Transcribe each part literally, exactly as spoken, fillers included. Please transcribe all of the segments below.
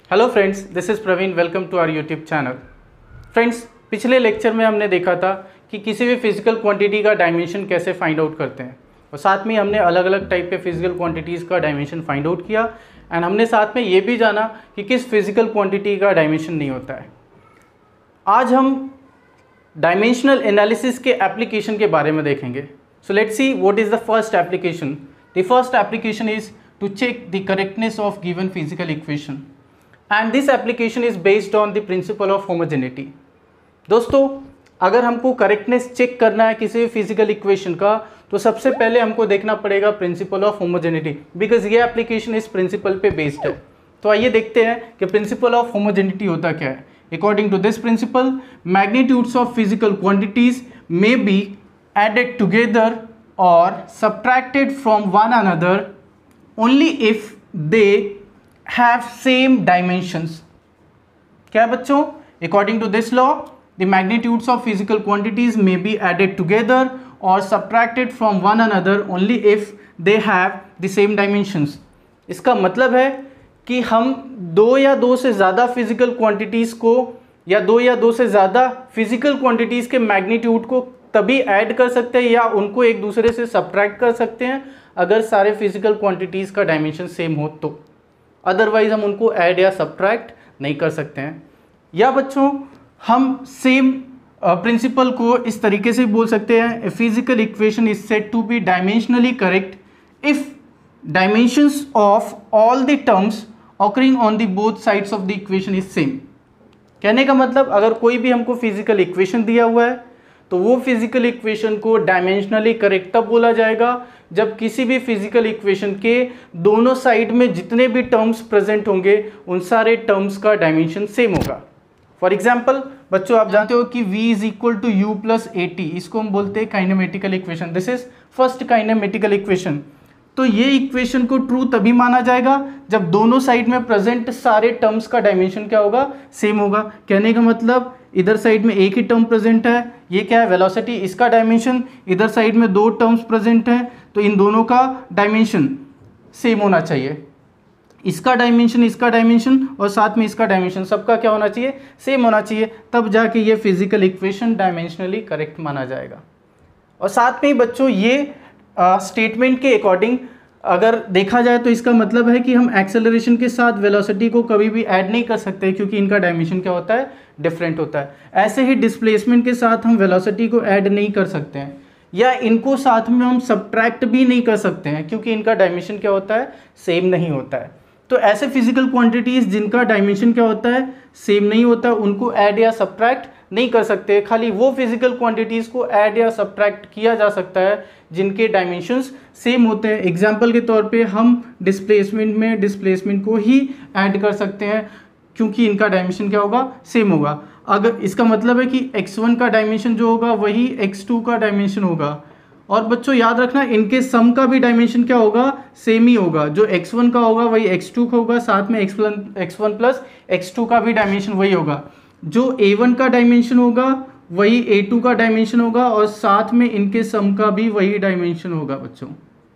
Hello friends, this is Praveen. Welcome to our YouTube channel. Friends, पिछले lecture में हमने देखा था कि किसी भी फिजिकल क्वांटिटी का डायमेंशन कैसे फाइंड आउट करते हैं, और साथ में हमने अलग अलग टाइप के फिजिकल क्वांटिटीज़ का डायमेंशन फाइंड आउट किया। एंड हमने साथ में ये भी जाना कि किस फिजिकल क्वांटिटी का डायमेंशन नहीं होता है। आज हम डायमेंशनल एनालिसिस के एप्लीकेशन के बारे में देखेंगे। So let's see what is the first application. The first application is to check the correctness of given physical equation, and this application is based on the principle of homogeneity। दोस्तों, अगर हमको correctness check करना है किसी भी physical equation का, तो सबसे पहले हमको देखना पड़ेगा प्रिंसिपल ऑफ होमोजेनिटी, बिकॉज ये एप्लीकेशन इस प्रिंसिपल पे बेस्ड है। तो आइए देखते हैं कि प्रिंसिपल ऑफ होमोजेनिटी होता क्या है। According to this principle, magnitudes of physical quantities may be added together और subtracted from one another only if they have same dimensions। क्या है बच्चों? According to this law, the magnitudes of physical quantities may be added together or subtracted from one another only if they have the same dimensions। इसका मतलब है कि हम दो या दो से ज़्यादा फिजिकल क्वांटिटीज़ को या दो या दो से ज़्यादा फिजिकल क्वांटिटीज़ के मैग्नीट्यूड को तभी ऐड कर सकते हैं या उनको एक दूसरे से सब्ट्रैक्ट कर सकते हैं अगर सारे फिजिकल क्वांटिटीज़ का डायमेंशन सेम हो तो। अदरवाइज हम उनको ऐड या सब्ट्रैक्ट नहीं कर सकते हैं। या बच्चों, हम सेम प्रिंसिपल uh, को इस तरीके से बोल सकते हैं, a physical equation is said to be dimensionally correct if dimensions of all the terms occurring on the both sides of the equation is same. कहने का मतलब, अगर कोई भी हमको फिजिकल इक्वेशन दिया हुआ है तो वो फिजिकल इक्वेशन को डायमेंशनली करेक्ट तब बोला जाएगा जब किसी भी फिजिकल इक्वेशन के दोनों साइड में जितने भी टर्म्स प्रेजेंट होंगे उन सारे टर्म्स का डायमेंशन सेम होगा। फॉर एग्जांपल बच्चों, आप जानते हो कि v is equal to u plus a t, इसको हम बोलते हैं kinematical equation. This is first kinematical equation. तो ये इक्वेशन को ट्रू तभी माना जाएगा जब दोनों साइड में प्रेजेंट सारे टर्म्स का डायमेंशन क्या होगा? सेम होगा। कहने का मतलब, इधर साइड में एक ही टर्म प्रेजेंट है, ये क्या है? वेलोसिटी, इसका डायमेंशन। इधर साइड में दो टर्म्स प्रेजेंट हैं तो इन दोनों का डायमेंशन सेम होना चाहिए। इसका डायमेंशन, इसका डायमेंशन और साथ में इसका डायमेंशन, सबका क्या होना चाहिए? सेम होना चाहिए। तब जाके ये फिजिकल इक्वेशन डायमेंशनली करेक्ट माना जाएगा। और साथ में ही बच्चों, ये स्टेटमेंट uh, के अकॉर्डिंग अगर देखा जाए तो इसका मतलब है कि हम एक्सेलरेशन के साथ वेलोसिटी को कभी भी ऐड नहीं कर सकते क्योंकि इनका डायमेंशन क्या होता है? डिफरेंट होता है। ऐसे ही डिस्प्लेसमेंट के साथ हम वेलोसिटी को ऐड नहीं कर सकते हैं या इनको साथ में हम सब्ट्रैक्ट भी नहीं कर सकते हैं क्योंकि इनका डायमेंशन क्या होता है? सेम नहीं होता है। तो ऐसे फिजिकल क्वांटिटीज़ जिनका डायमेंशन क्या होता है? सेम नहीं होता, उनको ऐड या सब्ट्रैक्ट नहीं कर सकते। खाली वो फिजिकल क्वांटिटीज़ को ऐड या सब्ट्रैक्ट किया जा सकता है जिनके डायमेंशंस सेम होते हैं। एग्जांपल के तौर पे हम डिस्प्लेसमेंट में डिस्प्लेसमेंट को ही ऐड कर सकते हैं क्योंकि इनका डायमेंशन क्या होगा? सेम होगा। अगर इसका मतलब है कि एक्स वन का डायमेंशन जो होगा वही एक्स टू का डायमेंशन होगा। और बच्चों याद रखना, इनके सम का भी डायमेंशन क्या होगा? सेम ही होगा। जो एक्स वन का होगा वही एक्स टू का होगा, साथ में x one x one plus x two का भी डायमेंशन वही होगा। जो ए वन का डायमेंशन होगा वही ए टू का डायमेंशन होगा और साथ में इनके सम का भी वही डायमेंशन होगा बच्चों।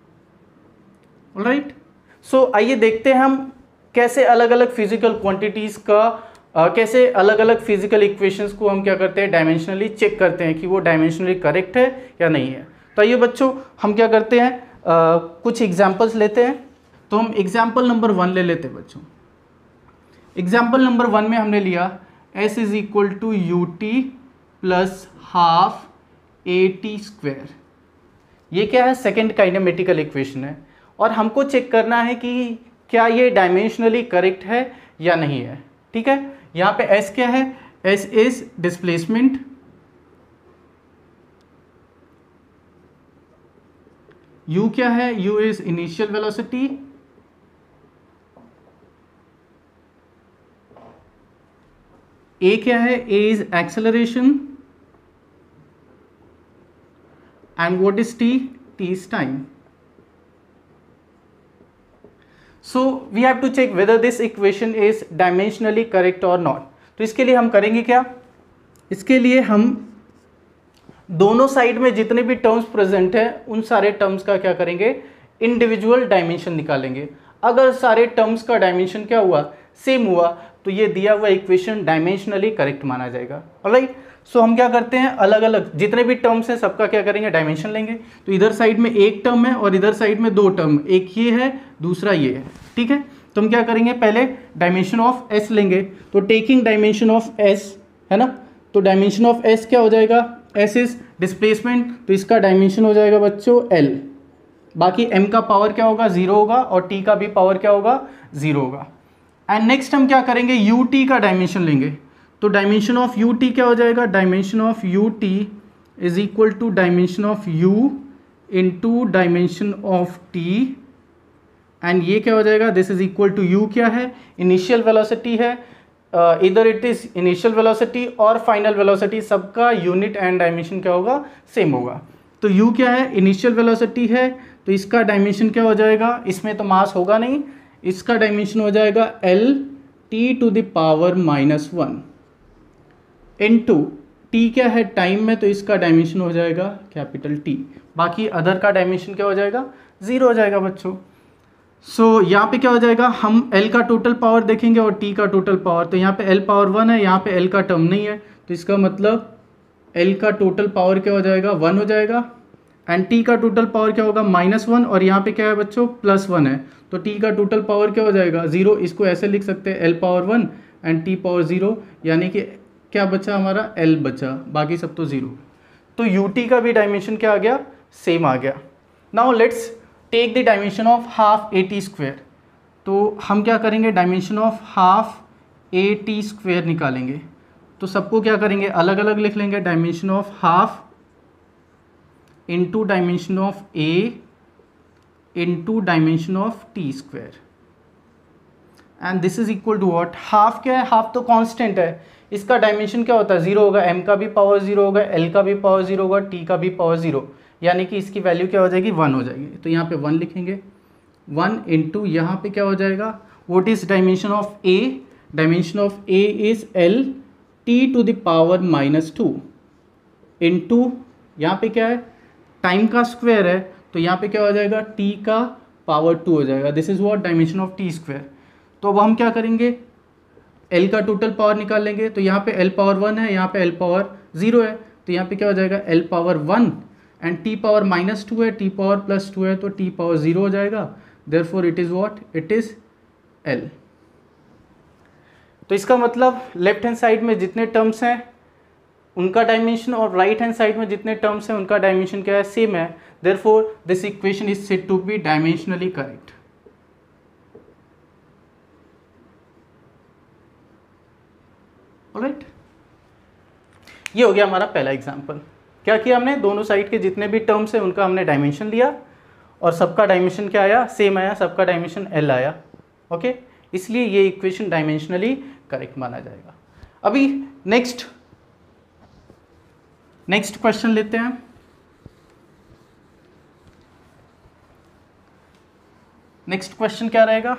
ऑलराइट, सो आइए देखते हैं हम कैसे अलग अलग फिजिकल क्वांटिटीज़ का uh, कैसे अलग अलग फिजिकल इक्वेशंस को हम क्या करते हैं? डायमेंशनली चेक करते हैं कि वो डायमेंशनली करेक्ट है या नहीं है। तो आइए बच्चों, हम क्या करते हैं, uh, कुछ एग्जाम्पल्स लेते हैं। तो हम एग्जाम्पल नंबर वन ले लेते हैं बच्चों। एग्जाम्पल नंबर वन में हमने लिया s is equal to u t plus half a t square. ये क्या है? सेकेंड काइनेमेटिकल इक्वेशन है और हमको चेक करना है कि क्या ये डायमेंशनली करेक्ट है या नहीं है। ठीक है, यहाँ पे s क्या है? s इज डिस्प्लेसमेंट, u क्या है? u is initial velocity, a क्या है? a is acceleration, and what is t? t is time. So we have to check whether this equation is dimensionally correct or not. तो इसके लिए हम करेंगे क्या? इसके लिए हम दोनों साइड में जितने भी टर्म्स प्रेजेंट हैं उन सारे टर्म्स का क्या करेंगे? इंडिविजुअल डायमेंशन निकालेंगे। अगर सारे टर्म्स का डायमेंशन क्या हुआ? सेम हुआ तो ये दिया हुआ इक्वेशन डायमेंशनली करेक्ट माना जाएगा। ऑलराइट, सो हम क्या करते हैं, अलग अलग जितने भी टर्म्स हैं सबका क्या करेंगे, डायमेंशन लेंगे। तो इधर साइड में एक टर्म है और इधर साइड में दो टर्म, एक ये है दूसरा ये है, ठीक है। तो हम क्या करेंगे, पहले डायमेंशन ऑफ एस लेंगे। तो टेकिंग डायमेंशन ऑफ एस है ना, तो डायमेंशन ऑफ एस क्या हो जाएगा, एस इज डिस्प्लेसमेंट, तो इसका डायमेंशन हो जाएगा बच्चों एल। बाकी एम का पावर क्या होगा, जीरो होगा, और टी का भी पावर क्या होगा, जीरो होगा। एंड नेक्स्ट हम क्या करेंगे, यू टी का डायमेंशन लेंगे। तो डायमेंशन ऑफ यू टी क्या हो जाएगा, dimension of u t is equal to dimension of u into dimension of t, and ये क्या हो जाएगा, this is equal to u क्या है, इनिशियल वेलोसिटी है, इधर इट इज इनिशियल वेलोसिटी और फाइनल वेलोसिटी, सबका यूनिट एंड डायमेंशन क्या होगा, सेम होगा। तो u क्या है, इनिशियल वेलोसिटी है, तो इसका डायमेंशन क्या हो जाएगा, इसमें तो मास होगा नहीं, इसका डायमेंशन हो जाएगा l t to the power minus one into T क्या है टाइम में, तो इसका डायमेंशन हो जाएगा कैपिटल टी। बाकी अदर का डायमेंशन क्या हो जाएगा, जीरो हो जाएगा बच्चों। सो so, यहाँ पे क्या हो जाएगा, हम L का टोटल पावर देखेंगे और T का टोटल पावर। तो यहाँ पे L पावर वन है, यहाँ पे L का टर्म नहीं है, तो इसका मतलब L का टोटल पावर क्या हो जाएगा, वन हो जाएगा। एंड T का टोटल पावर क्या होगा, माइनस वन, और यहाँ पे क्या है बच्चों, प्लस वन है, तो T का टोटल पावर क्या हो जाएगा, जीरो। इसको ऐसे लिख सकते हैं L power one and T power zero, यानी कि क्या बचा हमारा, L बचा, बाकी सब तो जीरो। तो U T का भी डायमेंशन क्या आ गया, सेम आ गया। Now let's take the dimension of half a t square. तो हम क्या करेंगे, dimension of half a t square निकालेंगे। तो सबको क्या करेंगे, अलग अलग लिख लेंगे, dimension of half into dimension of a into dimension of t square, and this is equal to what, half क्या है, हाफ तो कांस्टेंट है, इसका डायमेंशन क्या होता है, जीरो होगा, एम का भी पावर जीरो होगा, एल का भी पावर जीरो होगा, टी का भी पावर जीरो, यानी कि इसकी वैल्यू क्या हो जाएगी, वन हो जाएगी। तो यहाँ पे वन लिखेंगे, वन इंटू यहाँ पे क्या हो जाएगा, what is dimension of a, dimension of A is L T to the power minus two into यहाँ पे क्या है, टाइम का स्क्वायर है, तो यहाँ पे क्या हो जाएगा, टी का पावर टू हो जाएगा। This is what dimension of T square. तो अब हम क्या करेंगे, एल का टोटल पावर निकाल लेंगे। तो यहाँ पे एल पावर वन है, यहाँ पे एल पावर जीरो है, तो यहाँ पे क्या हो जाएगा, l power one and t power minus two है, टी पावर प्लस टू है, तो टी पावर जीरो हो जाएगा। Therefore it is what, it is l. तो इसका मतलब लेफ्ट हैंड साइड में जितने टर्म्स हैं उनका डायमेंशन और राइट हैंड साइड में जितने टर्म्स हैं उनका डायमेंशन क्या है, सेम है। Therefore this equation is said to be dimensionally correct. Alright, ये हो गया हमारा पहला एग्जांपल। क्या किया हमने, दोनों साइड के जितने भी टर्म्स हैं उनका हमने डायमेंशन लिया और सबका डायमेंशन क्या आया, सेम आया, सबका डायमेंशन एल आया। ओके, इसलिए ये इक्वेशन डायमेंशनली करेक्ट माना जाएगा। अभी नेक्स्ट नेक्स्ट क्वेश्चन लेते हैं। नेक्स्ट क्वेश्चन क्या रहेगा,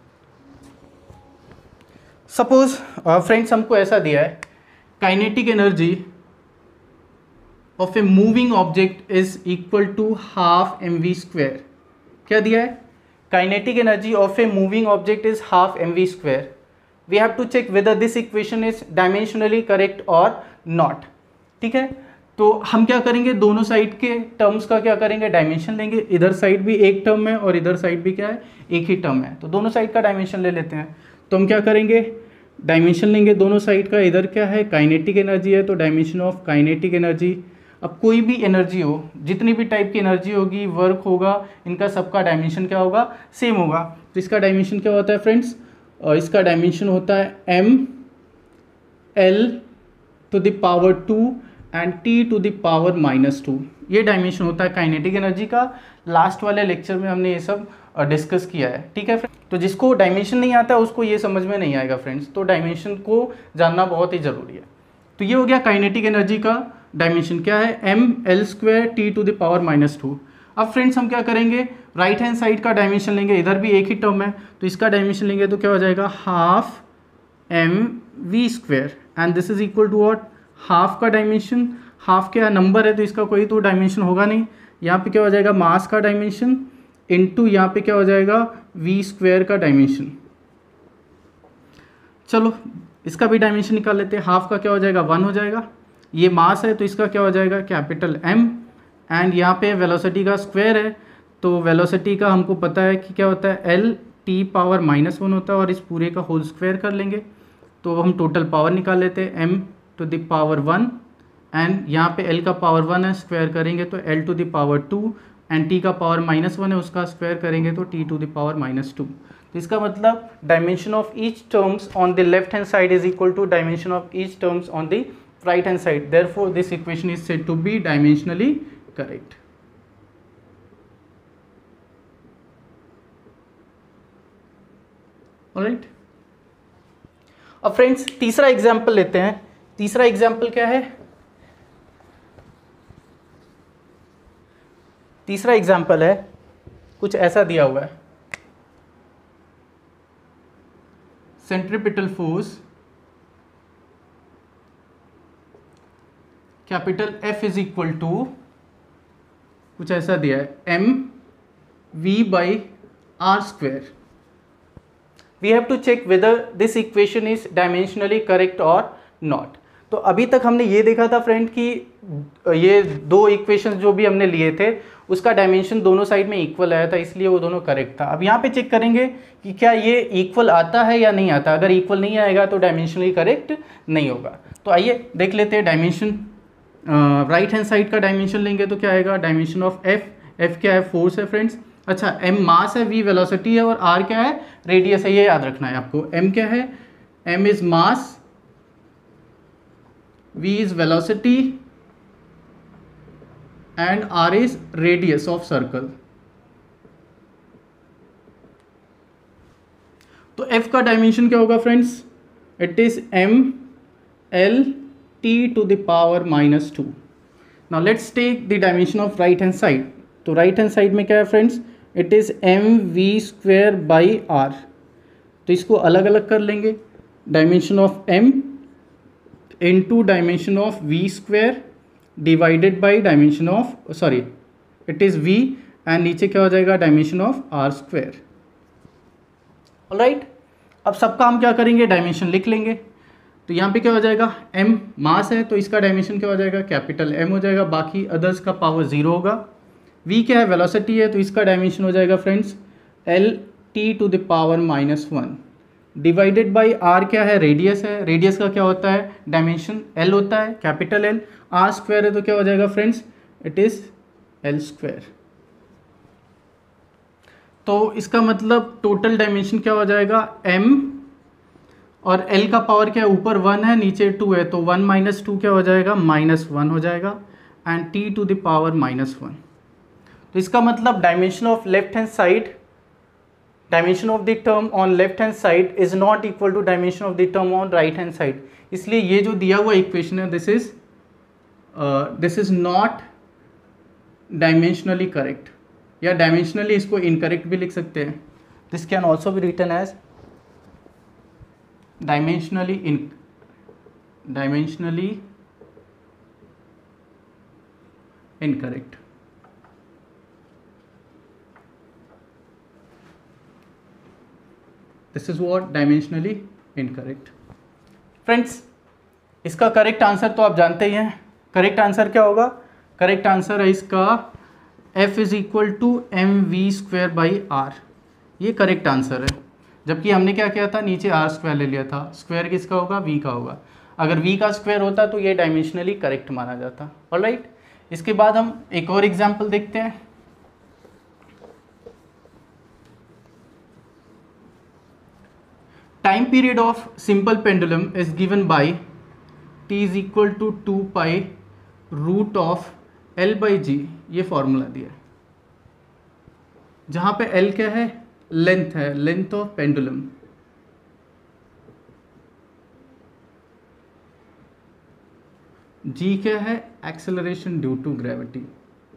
सपोज फ्रेंड्स हमको ऐसा दिया है, kinetic energy of a moving object is equal to half m v square. क्या दिया है, kinetic energy of a moving object is half m v square. We have to check whether this equation is dimensionally correct और not. ठीक है, तो हम क्या करेंगे, दोनों साइड के टर्म्स का क्या करेंगे, डायमेंशन लेंगे। इधर साइड भी एक टर्म है और इधर साइड भी क्या है, एक ही टर्म है, तो दोनों साइड का डायमेंशन ले लेते हैं। तो हम क्या करेंगे, डायमेंशन लेंगे दोनों साइड का। इधर क्या है, काइनेटिक एनर्जी है, तो डायमेंशन ऑफ काइनेटिक एनर्जी। अब कोई भी एनर्जी हो, जितनी भी टाइप की एनर्जी होगी, वर्क होगा, इनका सबका डायमेंशन क्या होगा, सेम होगा। तो इसका डायमेंशन क्या होता है फ्रेंड्स, और इसका डायमेंशन होता है M l to the power two and T to the power minus two. ये डायमेंशन होता है काइनेटिक एनर्जी का। लास्ट वाले लेक्चर में हमने ये सब डिस्कस किया है। ठीक है फ्रेंड्स, तो जिसको डायमेंशन नहीं आता उसको ये समझ में नहीं आएगा फ्रेंड्स, तो डायमेंशन को जानना बहुत ही ज़रूरी है। तो ये हो गया काइनेटिक एनर्जी का डायमेंशन क्या है, M l square T to the power minus two. अब फ्रेंड्स हम क्या करेंगे, राइट हैंड साइड का डायमेंशन लेंगे। इधर भी एक ही टर्म है, तो इसका डायमेंशन लेंगे तो क्या हो जाएगा, half m we square, and this is equal to what, half का डायमेंशन, हाफ क्या नंबर है तो इसका कोई तो डायमेंशन होगा नहीं। यहाँ पे क्या हो जाएगा, मास का डायमेंशन इनटू यहाँ पे क्या हो जाएगा, वी स्क्वायर का डायमेंशन। चलो इसका भी डायमेंशन निकाल लेते हैं। हाफ का क्या हो जाएगा, वन हो जाएगा। ये मास है तो इसका क्या हो जाएगा, कैपिटल एम। एंड यहाँ पे वेलोसिटी का स्क्वायर है, तो वेलोसिटी का हमको पता है कि क्या होता है, l t power minus one होता है, और इस पूरे का होल स्क्वायर कर लेंगे तो हम टोटल पावर निकाल लेते हैं, m to the power one. And यहाँ पे एल का पावर वन है, स्क्वायर करेंगे तो L to the power two, and T का पावर माइनस वन है, उसका स्क्वायर करेंगे तो T to the power minus two. तो इसका मतलब dimension of each terms on the left hand side is equal to dimension of each terms on the right hand side, therefore this equation is said to be dimensionally correct. Alright, अब friends तीसरा example लेते हैं। तीसरा example क्या है, तीसरा example है कुछ ऐसा दिया हुआ है, centripetal force capital F is equal to कुछ ऐसा दिया है, M V by R square. We have to check whether this equation is dimensionally correct और नॉट। तो अभी तक हमने ये देखा था फ्रेंड कि ये दो इक्वेशंस जो भी हमने लिए थे उसका डायमेंशन दोनों साइड में इक्वल आया था, इसलिए वो दोनों करेक्ट था। अब यहाँ पे चेक करेंगे कि क्या ये इक्वल आता है या नहीं आता। अगर इक्वल नहीं आएगा तो डायमेंशनली करेक्ट नहीं होगा। तो आइए देख लेते हैं डायमेंशन। राइट हैंड साइड का डायमेंशन लेंगे तो क्या आएगा, डायमेंशन ऑफ एफ। एफ क्या है, फोर्स है फ्रेंड्स। अच्छा, एम मास है, वी वेलोसिटी है, और आर क्या है, रेडियस है। ये याद रखना है आपको। एम क्या है, M is mass, v is velocity and r is radius of circle। तो f का डायमेंशन क्या होगा friends, it is m l t to the power minus two. now let's take the dimension of right hand side। तो right hand side में क्या है friends, it is m v square by r। तो इसको अलग अलग कर लेंगे, dimension of m into dimension of v square divided by dimension of sorry it is v and नीचे क्या हो जाएगा, dimension of r square। alright, अब सबका हम क्या करेंगे, डायमेंशन लिख लेंगे। तो यहाँ पे क्या हो जाएगा, m मास है तो इसका डायमेंशन क्या हो जाएगा, कैपिटल M हो जाएगा, बाकी अदर्स का पावर जीरो होगा। v क्या है, वेलोसिटी है, तो इसका डायमेंशन हो जाएगा friends l t to the power minus one divided by R क्या है, रेडियस है। रेडियस का क्या होता है, डायमेंशन एल होता है, कैपिटल एल। आर स्क्वायर है तो क्या हो जाएगा friends, it is L square. तो इसका मतलब टोटल डायमेंशन क्या हो जाएगा, एम और एल का पावर क्या है, ऊपर वन है नीचे टू है, तो वन माइनस टू क्या हो जाएगा, माइनस वन हो जाएगा, and T to the power minus one. तो इसका मतलब dimension of left hand side, dimension of the term on left hand side is not equal to dimension of the term on right hand side. इसलिए ये जो दिया हुआ equation है, this is this is not dimensionally correct, या dimensionally इसको incorrect भी लिख सकते हैं। This can also be written as dimensionally in dimensionally incorrect. This is what dimensionally incorrect. Friends, इसका करेक्ट आंसर तो आप जानते ही हैं। करेक्ट आंसर क्या होगा, करेक्ट आंसर है इसका f is equal to M we square by R. ये करेक्ट आंसर है, जबकि हमने क्या किया था, नीचे आर स्क्वायर ले लिया था। स्क्वायर किसका होगा, v का होगा। अगर v का स्क्वायर होता तो ये डायमेंशनली करेक्ट माना जाता। ऑलराइट, इसके बाद हम एक और एग्जाम्पल देखते हैं। Time period of simple pendulum is given by t is equal to two pi root of L by G. ये फॉर्मूला दिया है, जहां पे l क्या है, लेंथ है, लेंथ ऑफ पेंडुलम। g क्या है, acceleration due to gravity.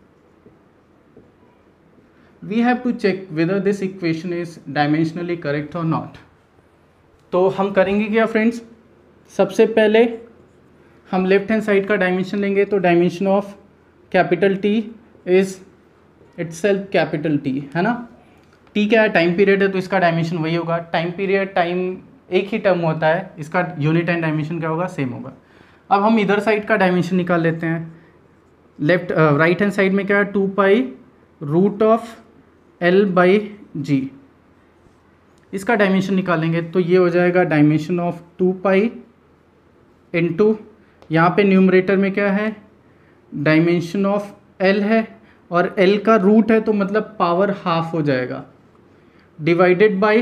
We have to check whether this equation is dimensionally correct और नॉट। तो हम करेंगे क्या फ्रेंड्स, सबसे पहले हम लेफ्ट हैंड साइड का डायमेंशन लेंगे। तो dimension of capital T is itself capital T, है ना। टी क्या है, टाइम पीरियड है, तो इसका डायमेंशन वही होगा। टाइम पीरियड, टाइम एक ही टर्म होता है, इसका यूनिट एंड डायमेंशन क्या होगा, सेम होगा। अब हम इधर साइड का डायमेंशन निकाल लेते हैं। लेफ्ट राइट हैंड साइड में क्या है, two pi root of L by G, इसका डायमेंशन निकालेंगे तो ये हो जाएगा dimension of two pi into, यहाँ पे न्यूमरेटर में क्या है, डायमेंशन ऑफ एल है और एल का रूट है तो मतलब पावर हाफ हो जाएगा, डिवाइडेड बाय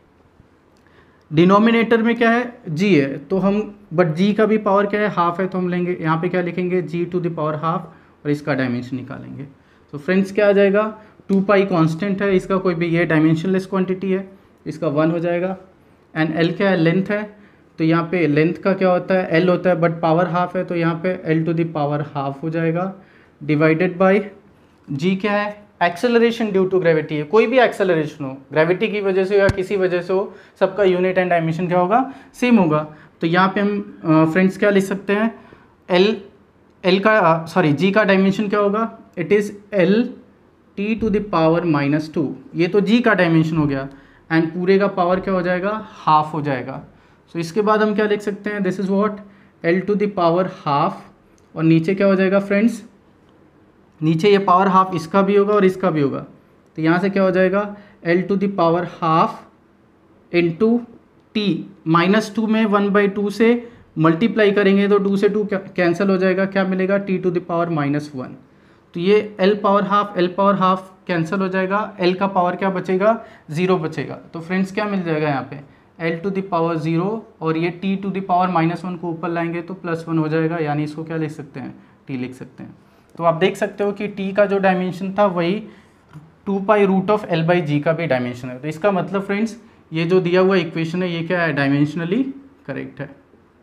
डिनोमिनेटर में क्या है, जी है तो हम, बट जी का भी पावर क्या है, हाफ है तो हम लेंगे यहाँ पे क्या लिखेंगे, G to the power half और इसका डायमेंशन निकालेंगे। तो फ्रेंड्स क्या आ जाएगा, टू पाई कांस्टेंट है, इसका कोई भी ये डायमेंशनलेस क्वांटिटी है, इसका वन हो जाएगा। एंड एल क्या है, लेंथ है, तो यहाँ पे लेंथ का क्या होता है, एल होता है बट पावर हाफ है तो यहाँ पे L to the power half हो जाएगा, डिवाइडेड बाय जी क्या है, एक्सेलरेशन ड्यू टू ग्रेविटी है, कोई भी एक्सेलरेशन हो, ग्रेविटी की वजह से हो या किसी वजह से हो, सबका यूनिट एंड डायमेंशन क्या होगा, सेम होगा। तो यहाँ पे हम फ्रेंड्स क्या लिख सकते हैं, एल एल का सॉरी जी का डायमेंशन क्या होगा, it is L T to the power minus two, ये तो जी का डायमेंशन हो गया एंड पूरे का पावर क्या हो जाएगा, हाफ हो जाएगा। सो so, इसके बाद हम क्या लिख सकते हैं, this is what, L to the power half, और नीचे क्या हो जाएगा फ्रेंड्स, नीचे ये पावर हाफ इसका भी होगा और इसका भी होगा, तो यहाँ से क्या हो जाएगा, L to the power half into T, minus two में वन बाई टू से मल्टीप्लाई करेंगे तो टू से टू कैंसिल हो जाएगा, क्या मिलेगा, T to the power minus one. तो ये L power half L power half cancel हो जाएगा, एल का पावर क्या बचेगा, ज़ीरो बचेगा। तो फ्रेंड्स क्या मिल जाएगा यहाँ पे, L to the power zero और ये T to the power minus one को ऊपर लाएंगे तो प्लस वन हो जाएगा, यानी इसको क्या लिख सकते हैं, टी लिख सकते हैं। तो आप देख सकते हो कि टी का जो डायमेंशन था वही two pi root of L by G का भी डायमेंशन है। तो इसका मतलब फ्रेंड्स ये जो दिया हुआ इक्वेशन है ये क्या है, डायमेंशनली करेक्ट है।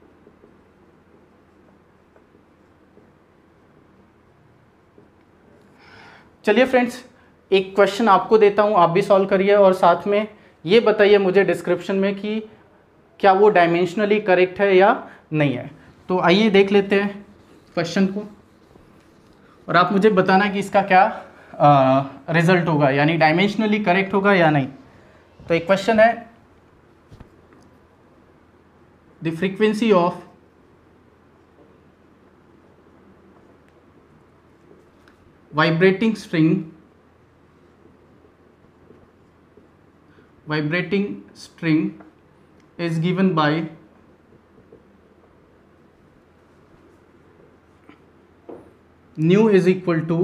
चलिए फ्रेंड्स, एक क्वेश्चन आपको देता हूँ, आप भी सॉल्व करिए और साथ में ये बताइए मुझे डिस्क्रिप्शन में कि क्या वो डायमेंशनली करेक्ट है या नहीं है। तो आइए देख लेते हैं क्वेश्चन को और आप मुझे बताना कि इसका क्या रिजल्ट होगा, यानी डायमेंशनली करेक्ट होगा या नहीं। तो एक क्वेश्चन है, the frequency of vibrating string vibrating string is given by nu is equal to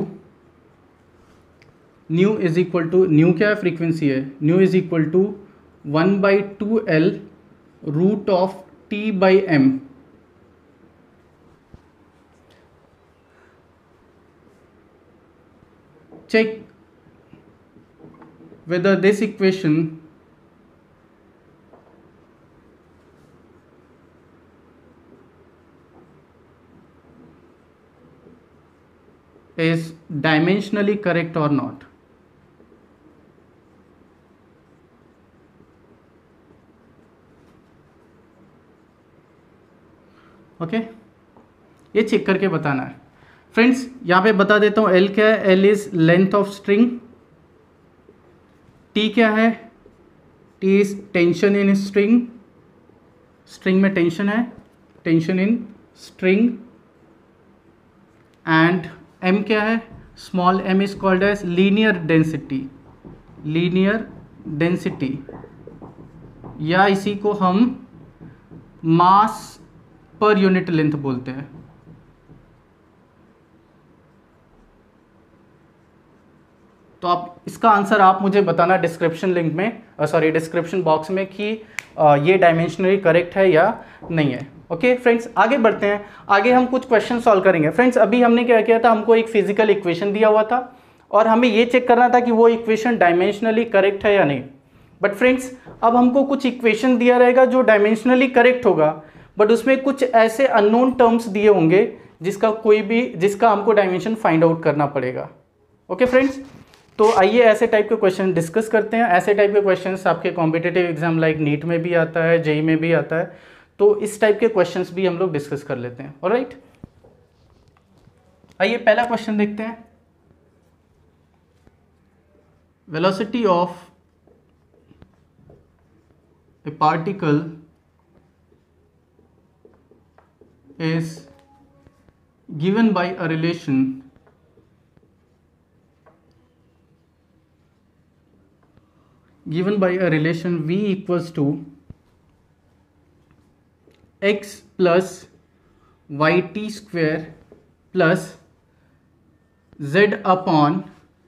nu is equal to nu क्या है, फ्रीक्वेंसी है, nu is equal to one by two L root of T by M. Check whether this equation is dimensionally correct or not. Okay okay? ये चेक करके बताना है friends. यहाँ पे बता देता हूँ, एल क्या है, L is length of string, T क्या है, T is tension in string, string में टेंशन है, tension in string, and M क्या है, small M is called as linear density, linear density, या इसी को हम मास पर यूनिट लेंथ बोलते हैं। तो आप इसका आंसर आप मुझे बताना डिस्क्रिप्शन लिंक में, सॉरी डिस्क्रिप्शन बॉक्स में कि आ, ये डायमेंशनली करेक्ट है या नहीं है। ओके फ्रेंड्स, आगे बढ़ते हैं। आगे हम कुछ क्वेश्चन सॉल्व करेंगे। फ्रेंड्स अभी हमने क्या किया था, हमको एक फिजिकल इक्वेशन दिया हुआ था और हमें ये चेक करना था कि वो इक्वेशन डायमेंशनली करेक्ट है या नहीं। बट फ्रेंड्स अब हमको कुछ इक्वेशन दिया रहेगा जो डायमेंशनली करेक्ट होगा, बट उसमें कुछ ऐसे अननोन टर्म्स दिए होंगे जिसका कोई भी जिसका हमको डायमेंशन फाइंड आउट करना पड़ेगा। ओके फ्रेंड्स, तो आइए ऐसे टाइप के क्वेश्चन डिस्कस करते हैं। ऐसे टाइप के क्वेश्चंस आपके कॉम्पिटिटिव एग्जाम लाइक नीट में भी आता है, जेई में भी आता है, तो इस टाइप के क्वेश्चंस भी हम लोग डिस्कस कर लेते हैं। ऑलराइट, आइए पहला क्वेश्चन देखते हैं। Velocity of a particle is given by a relation given by a relation v equals to x plus yt square plus z upon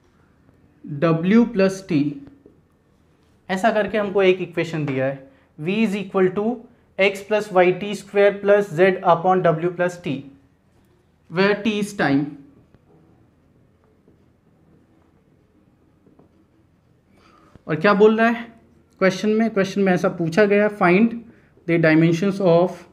w plus T, ऐसा करके हमको एक इक्वेशन दिया है v is equal to X plus Y T square plus Z upon W plus T, where T is time. और क्या बोल रहा है क्वेश्चन में, क्वेश्चन में ऐसा पूछा गया, find the dimensions of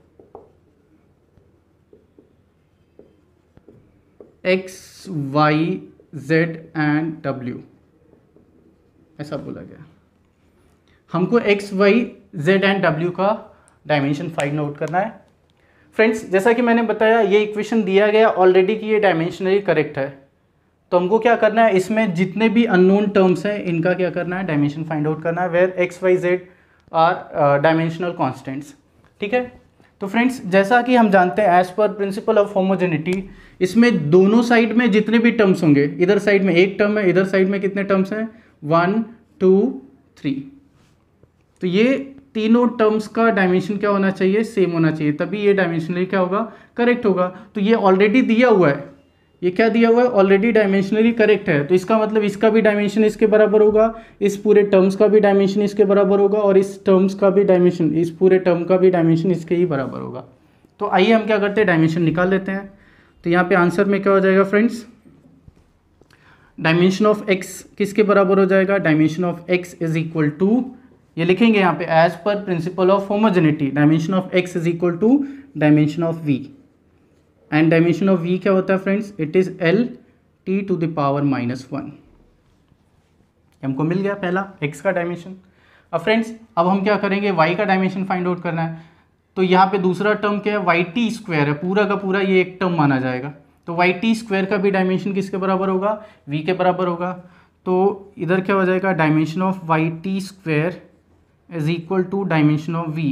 X Y Z and W, ऐसा बोला गया। हमको X Y Z and W का डायमेंशन फाइंड आउट करना है। फ्रेंड्स, जैसा कि मैंने बताया ये इक्वेशन दिया गया ऑलरेडी कि ये डायमेंशनली करेक्ट है, तो हमको क्या करना है, इसमें जितने भी अननोन टर्म्स हैं इनका क्या करना है, डायमेंशन फाइंड आउट करना है, where X Y Z are dimensional constants. ठीक है, तो फ्रेंड्स जैसा कि हम जानते हैं as per principle of homogeneity, इसमें दोनों साइड में जितने भी टर्म्स होंगे, इधर साइड में एक टर्म है, इधर साइड में कितने टर्म्स हैं, वन टू थ्री, तो ये तीनों टर्म्स का डायमेंशन क्या होना चाहिए, सेम होना चाहिए, तभी ये डायमेंशनली क्या होगा, करेक्ट होगा। तो ये ऑलरेडी दिया हुआ है, ये क्या दिया हुआ है, ऑलरेडी डायमेंशनली करेक्ट है, तो इसका मतलब इसका भी डायमेंशन इसके बराबर होगा, इस पूरे टर्म्स का भी डायमेंशन इसके बराबर होगा, और इस टर्म्स का भी डायमेंशन, इस पूरे टर्म का भी डायमेंशन इसके ही बराबर होगा। तो आइए हम क्या करते हैं, डायमेंशन निकाल लेते हैं। तो यहाँ पे आंसर में क्या हो जाएगा फ्रेंड्स, डायमेंशन ऑफ एक्स किसके बराबर हो जाएगा, dimension of X is equal to, ये लिखेंगे यहाँ पे as per principle of homogeneity, dimension of X is equal to dimension of V, and dimension of V क्या होता है friends, it is L T to the power minus one. हमको मिल गया पहला एक्स का डायमेंशन। अब फ्रेंड्स अब हम क्या करेंगे, वाई का डायमेंशन फाइंड आउट करना है। तो यहाँ पे दूसरा टर्म क्या है, वाई टी स्क्वायर है, पूरा का पूरा ये एक टर्म माना जाएगा, तो वाई टी स्क्वायर का भी डायमेंशन किसके बराबर होगा, वी के बराबर होगा। तो इधर क्या हो जाएगा, dimension of Y T square is equal to dimension of V,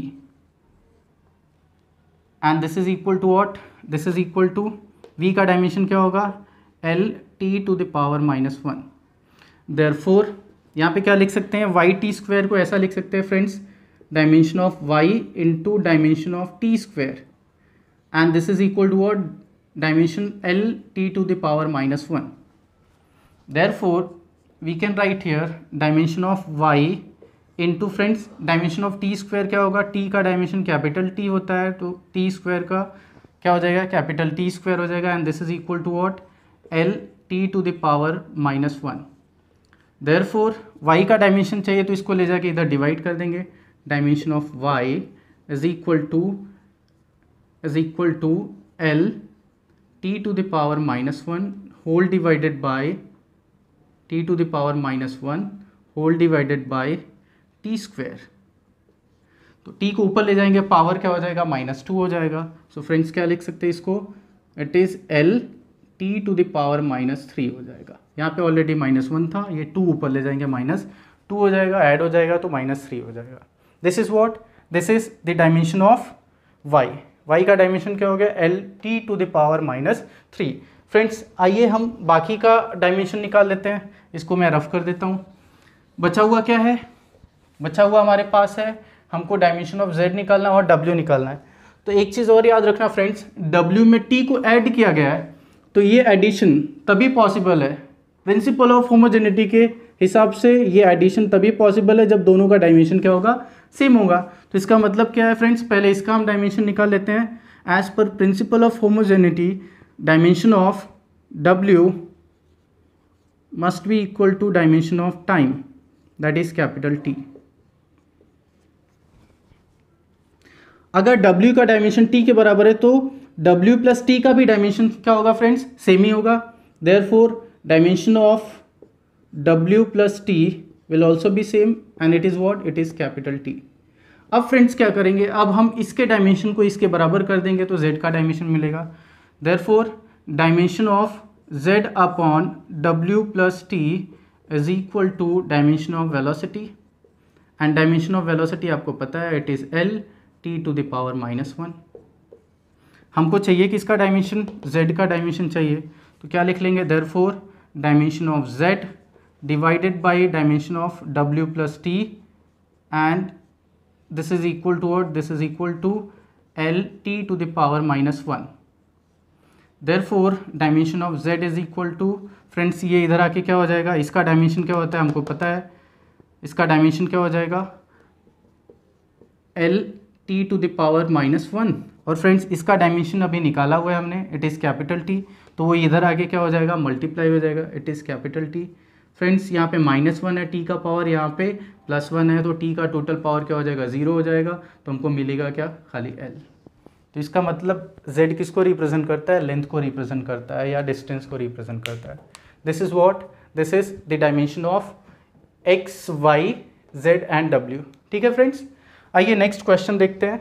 and this is equal to what, this is equal to v का डायमेंशन क्या होगा, L T to the power minus one. Therefore यहाँ पे क्या लिख सकते हैं, Y T square को ऐसा लिख सकते हैं friends, dimension of y into dimension of T square, and this is equal to what, dimension L T to the power minus one. Therefore we can write here dimension of y into friends dimension of T square क्या होगा, t का dimension capital T होता है, तो t square का क्या हो जाएगा, कैपिटल T स्क्वायर हो जाएगा, and this is equal to what, L T to the power minus one. Therefore y का डायमेंशन चाहिए तो इसको ले जाके इधर डिवाइड कर देंगे, dimension of y is equal to is equal to L T to the power minus one whole divided by T to the power minus one whole divided by T square. तो t को ऊपर ले जाएंगे, power क्या हो जाएगा, minus two हो जाएगा। सो फ्रेंड्स क्या लिख सकते हैं इसको, it is L T to the power minus three हो जाएगा। यहाँ पे ऑलरेडी माइनस वन था, ये टू ऊपर ले जाएंगे, माइनस टू हो जाएगा, ऐड हो जाएगा तो माइनस थ्री हो जाएगा। This is what, this is the dimension of y। y का डायमेंशन क्या हो गया, L T to the power minus three. Friends आइए हम बाकी का डायमेंशन निकाल लेते हैं, इसको मैं रफ कर देता हूँ। बचा हुआ क्या है, बचा हुआ हमारे पास है, हमको डायमेंशन ऑफ z निकालना और w निकालना है। तो एक चीज़ और याद रखना फ्रेंड्स, w में t को ऐड किया गया है, तो ये एडिशन तभी पॉसिबल है, प्रिंसिपल ऑफ होमोजेनिटी के हिसाब से ये एडिशन तभी पॉसिबल है जब दोनों का डायमेंशन क्या होगा, सेम होगा। तो इसका मतलब क्या है फ्रेंड्स, पहले इसका हम डायमेंशन निकाल लेते हैं। As per principle of homogeneity dimension of w must be equal to dimension of time, that is capital T। अगर w का डायमेंशन t के बराबर है तो w प्लस टी का भी डायमेंशन क्या होगा फ्रेंड्स, सेम ही होगा। Therefore dimension of w plus T will also be same and it is what, it is capital T। अब फ्रेंड्स क्या करेंगे, अब हम इसके डायमेंशन को इसके बराबर कर देंगे तो z का डायमेंशन मिलेगा। Therefore dimension of z upon w plus T is equal to dimension of velocity, and dimension of velocity आपको पता है, it is L T to the power minus one. हमको चाहिए किसका डायमेंशन, z का dimension चाहिए, तो क्या लिख लेंगे, therefore dimension of z divided by dimension of w plus T and this is equal to what, this is equal to L T to the power minus one. Therefore dimension of z is equal to, friends ये इधर आके क्या हो जाएगा, इसका dimension क्या होता है हमको पता है, इसका डायमेंशन क्या हो जाएगा L T to the power minus one, और फ्रेंड्स इसका डायमेंशन अभी निकाला हुआ है हमने, इट इज़ कैपिटल टी, तो वो इधर आगे क्या हो जाएगा, मल्टीप्लाई हो जाएगा, it is capital T. Friends यहाँ पे माइनस वन है टी का पावर, यहाँ पे प्लस वन है, तो टी का टोटल पावर क्या हो जाएगा, ज़ीरो हो जाएगा, तो हमको मिलेगा क्या, खाली एल। तो इसका मतलब z किसको रिप्रेजेंट करता है, लेंथ को रिप्रेजेंट करता है या डिस्टेंस को रिप्रेजेंट करता है। This is what, this is the dimension of x, y, z and w। ठीक है फ्रेंड्स, आइए नेक्स्ट क्वेश्चन देखते हैं।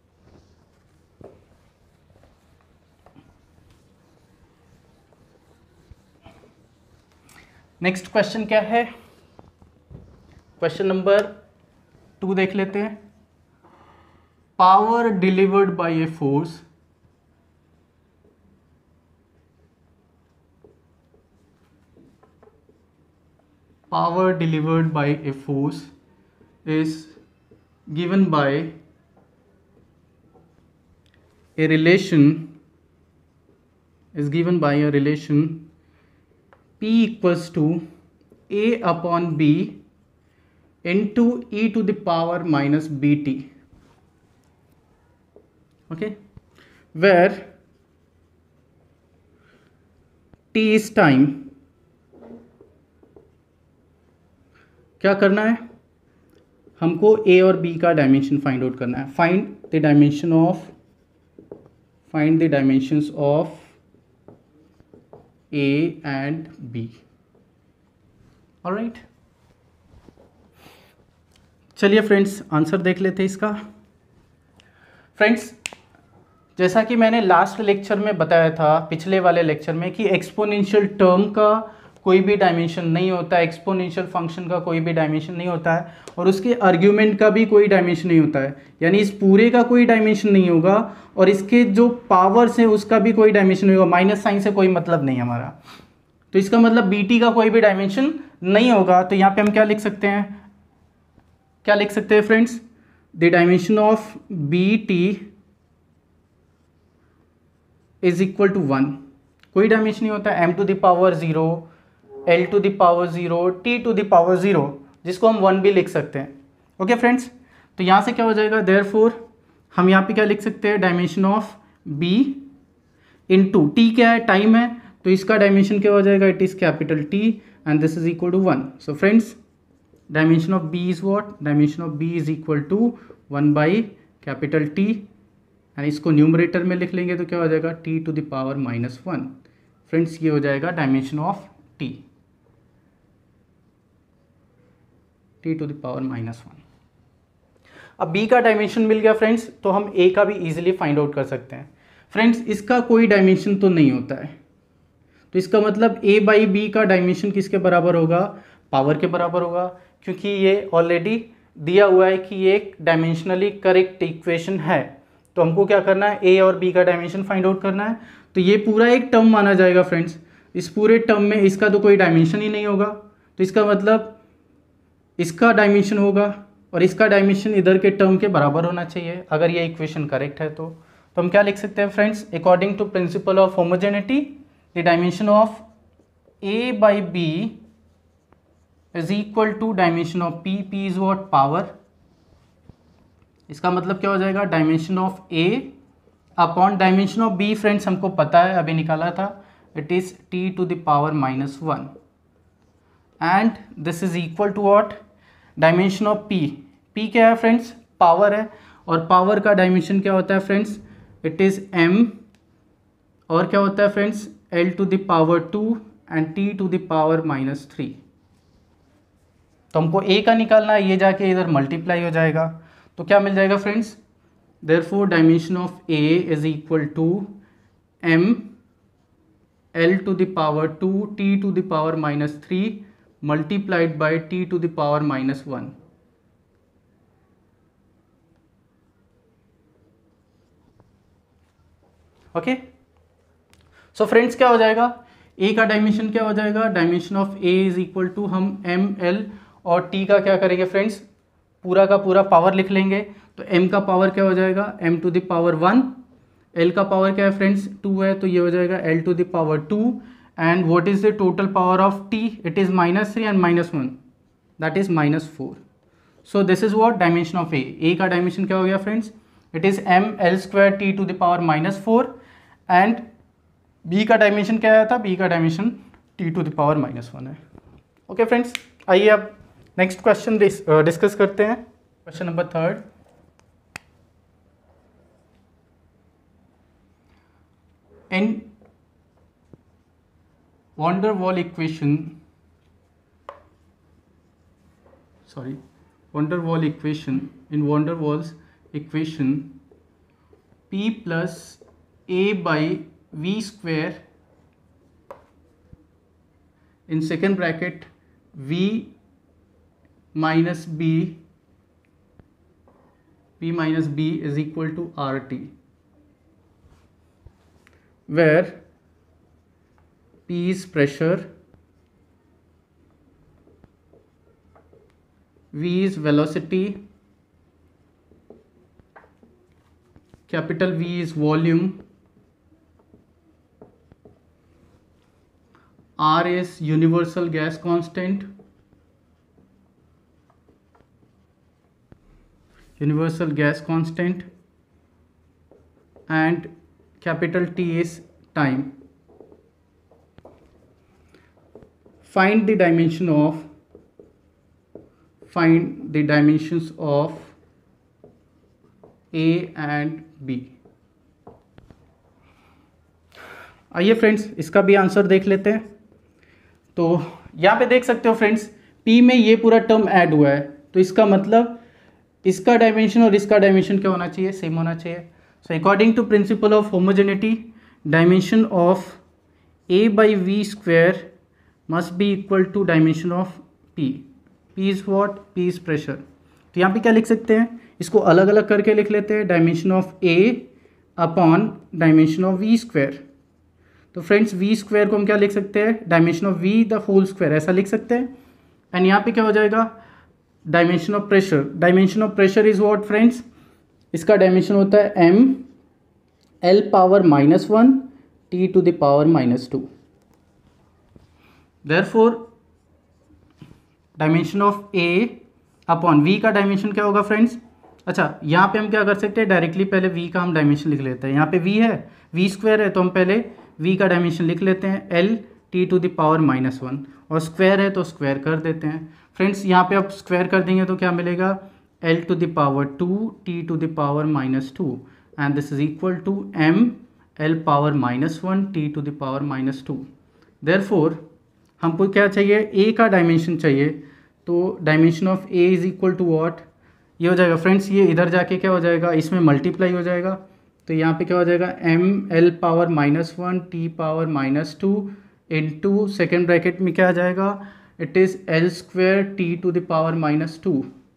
नेक्स्ट क्वेश्चन क्या है, क्वेश्चन नंबर टू देख लेते हैं। Power delivered by a force power delivered by a force is given by a relation is given by a relation P equals to A upon B into e to the power minus bt, okay, where t is time। क्या करना है हमको, a और b का dimension find out करना है। Find the dimension of find the dimensions of a and b। Alright, चलिए friends answer देख लेते हैं इसका। फ्रेंड्स जैसा कि मैंने लास्ट लेक्चर में बताया था, पिछले वाले लेक्चर में, कि एक्सपोनेंशियल टर्म का कोई भी डायमेंशन नहीं होता है, एक्सपोनेंशियल फंक्शन का कोई भी डायमेंशन नहीं होता है, और उसके आर्ग्यूमेंट का भी कोई डायमेंशन नहीं होता है, यानी इस पूरे का कोई डायमेंशन नहीं होगा, और इसके जो पावर्स है उसका भी कोई डायमेंशन नहीं होगा, माइनस साइन से कोई मतलब नहीं हमारा। तो इसका मतलब बी टी का कोई भी डायमेंशन नहीं होगा। तो यहाँ पे हम क्या लिख सकते हैं, क्या लिख सकते हैं friends, the dimension of B T is equal to one. कोई डायमेंशन नहीं होता, M to the power zero, L to the power zero, T to the power zero, जिसको हम वन भी लिख सकते हैं। ओके फ्रेंड्स, तो यहाँ से क्या हो जाएगा, देयरफॉर हम यहाँ पे क्या लिख सकते हैं, dimension of B into T क्या है, टाइम है, तो इसका डायमेंशन क्या हो जाएगा, it is capital T and this is equal to one. So friends dimension of B is what, dimension of B is equal to one by capital T, and इसको numerator में लिख लेंगे तो क्या हो जाएगा, T to the power minus one. Friends ये हो जाएगा dimension of T, T to the power minus one. अब b का डायमेंशन मिल गया फ्रेंड्स, तो हम a का भी इजीली फाइंड आउट कर सकते हैं। फ्रेंड्स इसका कोई डायमेंशन तो नहीं होता है, तो इसका मतलब a बाई बी का डायमेंशन किसके बराबर होगा, पावर के बराबर होगा, क्योंकि ये ऑलरेडी दिया हुआ है कि ये एक डायमेंशनली करेक्ट इक्वेशन है। तो हमको क्या करना है, a और b का डायमेंशन फाइंड आउट करना है। तो ये पूरा एक टर्म माना जाएगा फ्रेंड्स, इस पूरे टर्म में इसका तो कोई डायमेंशन ही नहीं होगा, तो इसका मतलब इसका डायमेंशन होगा और इसका डायमेंशन इधर के टर्म के बराबर होना चाहिए, अगर ये इक्वेशन करेक्ट है तो। तो हम क्या लिख सकते हैं friends, according to principle of homogeneity, the dimension of a by B is equal to dimension of p, p is what, power. इसका मतलब क्या हो जाएगा, dimension of a upon dimension of b, friends हमको पता है, अभी निकाला था, it is t to the power minus one, and this is equal to what, dimension of p। p क्या है फ्रेंड्स, पावर है, और पावर का डायमेंशन क्या होता है फ्रेंड्स, इट इज m, और क्या होता है friends, l to the power two and t to the power minus three. तो हमको a का निकालना है, ये जाके इधर मल्टीप्लाई हो जाएगा, तो क्या मिल जाएगा friends, therefore dimension of a is equal to m l to the power two t to the power minus three multiplied by t to the power minus one. Okay, so friends क्या हो जाएगा, A का dimension क्या हो जाएगा, dimension of A is equal to हम M L और T का क्या करेंगे फ्रेंड्स, पूरा का पूरा पावर लिख लेंगे। तो m का पावर क्या हो जाएगा, m to the power one, l का पावर क्या है फ्रेंड्स टू है, तो ये हो जाएगा l to the power two, and what is the total power of t, it is minus three and minus one, that is minus four. So this is what dimension of a, a का dimension क्या हो गया friends, it is m l square t to the power minus four, and b का dimension क्या आया था, b का dimension t to the power minus one है। ओके फ्रेंड्स, आइए अब नेक्स्ट क्वेश्चन डिस्कस करते हैं, question number third. In Van der Waal equation sorry Van der Waal equation in Van der Waals equation p plus a by V square in second bracket v minus b p minus b is equal to rt, where p is pressure, v is velocity, capital V is volume, r is universal gas constant, universal gas constant, and capital T is time. Find the dimension of find the dimensions of A and B. आइए friends इसका भी answer देख लेते हैं। तो यहाँ पे देख सकते हो फ्रेंड्स, P में ये पूरा टर्म ऐड हुआ है, तो इसका मतलब इसका डायमेंशन और इसका डायमेंशन क्या होना चाहिए, सेम होना चाहिए। So according to principle of homogeneity, dimension of A by V square must be equal to dimension of P. P is what, P is pressure. तो यहाँ पे क्या लिख सकते हैं, इसको अलग अलग करके लिख लेते हैं, dimension of A upon dimension of V square. तो फ्रेंड्स वी स्क्वेयर को हम क्या लिख सकते हैं, dimension of V the whole square, ऐसा लिख सकते हैं। एंड यहाँ पे क्या हो जाएगा, dimension of pressure. Dimension of pressure is what friends, इसका डायमेंशन होता है M L power minus one T to the power minus two. Therefore dimension of A upon V का डायमेंशन क्या होगा फ्रेंड्स, अच्छा यहाँ पे हम क्या कर सकते हैं, डायरेक्टली पहले वी का हम डायमेंशन लिख लेते हैं। यहाँ पे वी है, वी स्क्वायर है, तो हम पहले वी का डायमेंशन लिख लेते हैं, L T to the power minus one, और स्क्वायर है तो स्क्वायर कर देते हैं। फ्रेंड्स यहाँ पे आप स्क्वायर कर देंगे तो क्या मिलेगा, L to the power two T to the power minus two, and this is equal to M L power minus one T to the power minus two. Therefore हमको क्या चाहिए, ए का डायमेंशन चाहिए, तो dimension of A is equal to what, ये हो जाएगा friends, ये इधर जाके क्या हो जाएगा, इसमें मल्टीप्लाई हो जाएगा, तो यहाँ पे क्या हो जाएगा, M L power minus one T power minus two into second bracket में क्या आ जाएगा, it is L square T to the power minus two.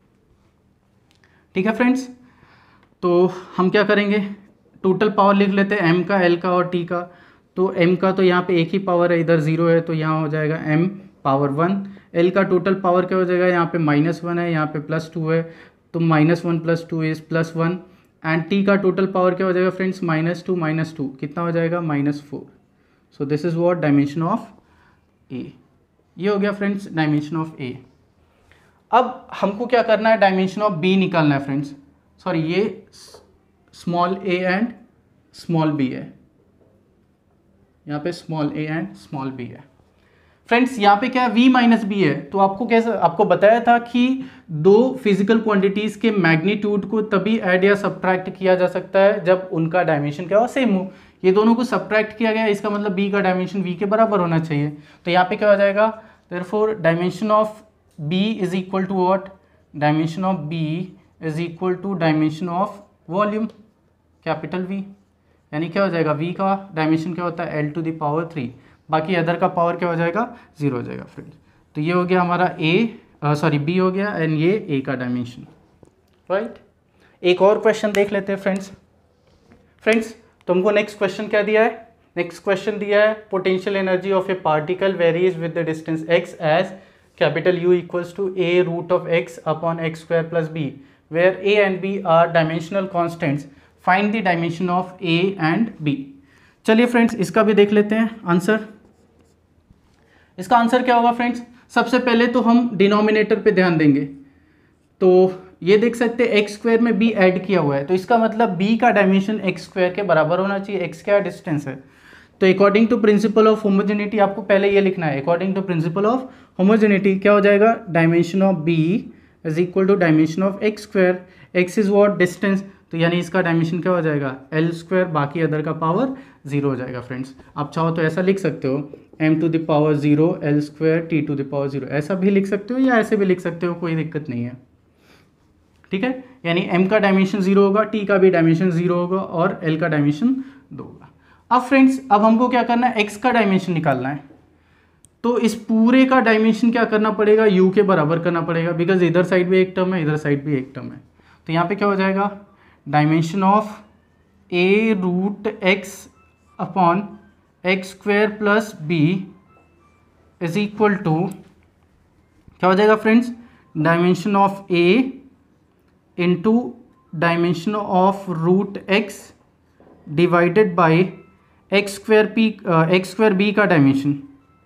ठीक है फ्रेंड्स, तो हम क्या करेंगे, टोटल पावर लिख लेते हैं, एम का, एल का और टी का। तो एम का तो यहाँ पे एक ही पावर है, इधर जीरो है, तो यहाँ हो जाएगा एम पावर वन। एल का टोटल पावर क्या हो जाएगा, यहाँ पे माइनस वन है, यहाँ पे प्लस टू है, तो minus one plus two is plus one. And T का टोटल पावर क्या हो जाएगा friends, minus two minus two कितना हो जाएगा, minus four. So this is what dimension of A. ये हो गया फ्रेंड्स डायमेंशन ऑफ ए। अब हमको क्या करना है, डायमेंशन ऑफ बी निकालना है फ्रेंड्स। सॉरी, ये small A and small B है, यहाँ पे small A and small B है। फ्रेंड्स यहाँ पे क्या है, v माइनस बी है, तो आपको कैसे, आपको बताया था कि दो फिजिकल क्वांटिटीज़ के मैग्नीट्यूड को तभी ऐड या सब्ट्रैक्ट किया जा सकता है जब उनका डायमेंशन क्या हो, सेम हो। ये दोनों को सब्ट्रैक्ट किया गया, इसका मतलब b का डायमेंशन v के बराबर होना चाहिए। तो यहाँ पे क्या हो जाएगा, therefore dimension of b is equal to what, dimension of b is equal to dimension of volume capital V। यानी क्या हो जाएगा, v का डायमेंशन क्या होता है, l to the power three, बाकी अदर का पावर क्या हो जाएगा, जीरो हो जाएगा फ्रेंड्स। तो ये हो गया हमारा a, सॉरी b हो गया, एंड ये a का डायमेंशन, राइट। एक और क्वेश्चन देख लेते हैं फ्रेंड्स। फ्रेंड्स तो हमको नेक्स्ट क्वेश्चन क्या दिया है, नेक्स्ट क्वेश्चन दिया है potential energy of a particle varies with the distance x as capital U equals to a root of x upon X square plus B where a and b are dimensional constants, find the dimension of a and b। चलिए friends इसका भी देख लेते हैं answer. इसका answer क्या होगा friends, सबसे पहले तो हम डिनोमिनेटर पे ध्यान देंगे, तो ये देख सकते हैं एक्स स्क्वायर में b ऐड किया हुआ है, तो इसका मतलब b का डायमेंशन एक्स स्क्वायर के बराबर होना चाहिए। x क्या डिस्टेंस है, तो according to principle of homogeneity आपको पहले ये लिखना है, according to principle of homogeneity क्या हो जाएगा, dimension of b is equal to dimension of X square, x is what distance, तो यानी इसका डायमेंशन क्या हो जाएगा एल स्क्वायर, बाकी अदर का पावर जीरो हो जाएगा। फ्रेंड्स आप चाहो तो ऐसा लिख सकते हो m to the power zero L square T to the power zero, ऐसा भी लिख सकते हो या ऐसे भी लिख सकते हो, कोई दिक्कत नहीं है, ठीक है। यानी m का डायमेंशन जीरो होगा, t का भी डायमेंशन जीरो होगा और l का डायमेंशन दो होगा। अब फ्रेंड्स अब हमको क्या करना है, x का डायमेंशन निकालना है, तो इस पूरे का डायमेंशन क्या करना पड़ेगा, u के बराबर करना पड़ेगा, बिकॉज इधर साइड भी एक टर्म है, इधर साइड भी एक टर्म है। तो यहाँ पे क्या हो जाएगा, dimension of a root X upon X square plus B is equal to क्या हो जाएगा friends, dimension of a into dimension of root X divided by X square P X square B का डायमेंशन,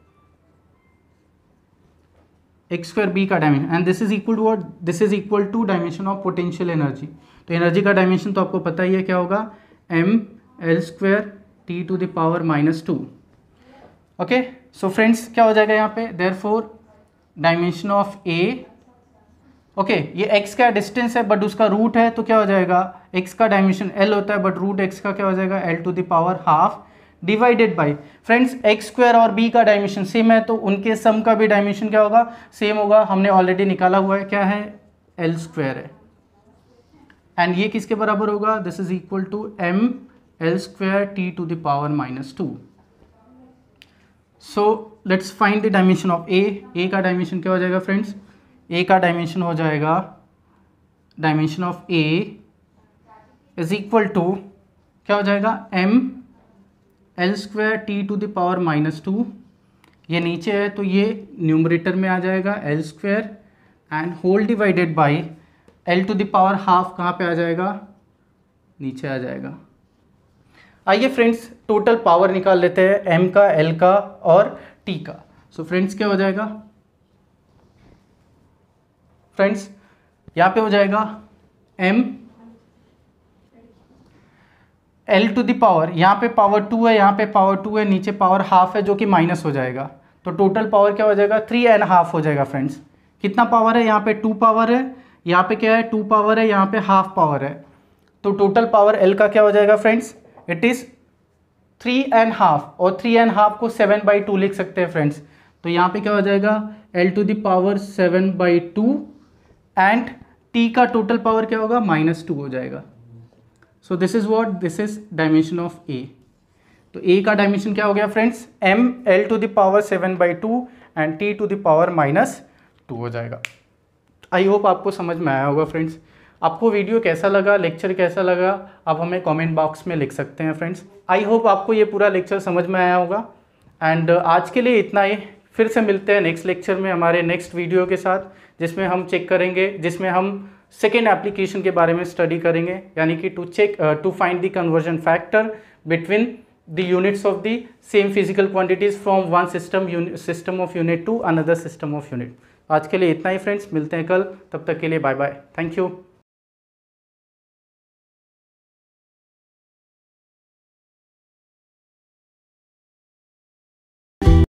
एक्स स्क्वायर बी का dimension, and this is equal to what, this is equal to dimension of potential energy. तो energy का dimension तो आपको पता ही है क्या होगा, M l square T to the power minus two. Okay so friends क्या हो जाएगा यहाँ पे, therefore dimension of A, okay ये x का डिस्टेंस है बट उसका रूट है, तो क्या हो जाएगा, x का डायमेंशन l होता है बट रूट x का क्या हो जाएगा l to the power half divided by, friends x square और b का डायमेंशन सेम है तो उनके सम का भी डायमेंशन क्या होगा, सेम होगा, हमने ऑलरेडी निकाला हुआ है, क्या है l स्क्वायर है, एंड ये किसके बराबर होगा, this is equal to m l square t to the power minus two. So let's find the dimension of a, a का डायमेंशन क्या हो जाएगा फ्रेंड्स, a का डायमेंशन हो जाएगा, dimension of a is equal to क्या हो जाएगा, m L square T to the power minus two, ये नीचे है तो ये न्यूमरेटर में आ जाएगा L square and whole divided by L to the power half कहाँ पे आ जाएगा, नीचे आ जाएगा। आइए फ्रेंड्स टोटल पावर निकाल लेते हैं m का, l का और t का। सो so फ्रेंड्स क्या हो जाएगा, फ्रेंड्स यहाँ पे हो जाएगा m l to the power, यहाँ पे पावर टू है, यहाँ पे पावर टू है, नीचे पावर हाफ है जो कि माइनस हो जाएगा, तो टोटल पावर क्या हो जाएगा, थ्री एंड हाफ हो जाएगा। फ्रेंड्स कितना पावर है, यहाँ पे टू पावर है, यहाँ पे क्या है टू पावर है, यहाँ पे हाफ पावर है, तो टोटल पावर l का क्या हो जाएगा friends, it is three and half, और थ्री एंड हाफ को सेवन बाई टू लिख सकते हैं फ्रेंड्स, तो यहाँ पे क्या हो जाएगा l to the power seven by two and t का टोटल पावर क्या होगा, माइनस टू हो जाएगा। So this is what, this is dimension of a। तो a का डायमेंशन क्या हो गया friends, m l to the power seven by two and t to the power minus two हो जाएगा। आई होप आपको समझ में आया होगा फ्रेंड्स। आपको वीडियो कैसा लगा, लेक्चर कैसा लगा, आप हमें कमेंट बॉक्स में लिख सकते हैं फ्रेंड्स। आई होप आपको ये पूरा लेक्चर समझ में आया होगा, एंड आज के लिए इतना ही। फिर से मिलते हैं नेक्स्ट लेक्चर में हमारे नेक्स्ट वीडियो के साथ, जिसमें हम चेक करेंगे, जिसमें हम सेकेंड एप्लीकेशन के बारे में स्टडी करेंगे, यानी कि to check to find the conversion factor between the units of the same physical quantities from one system system of unit to another system of unit. आज के लिए इतना ही फ्रेंड्स, मिलते हैं कल, तब तक के लिए बाय बाय, थैंक यू।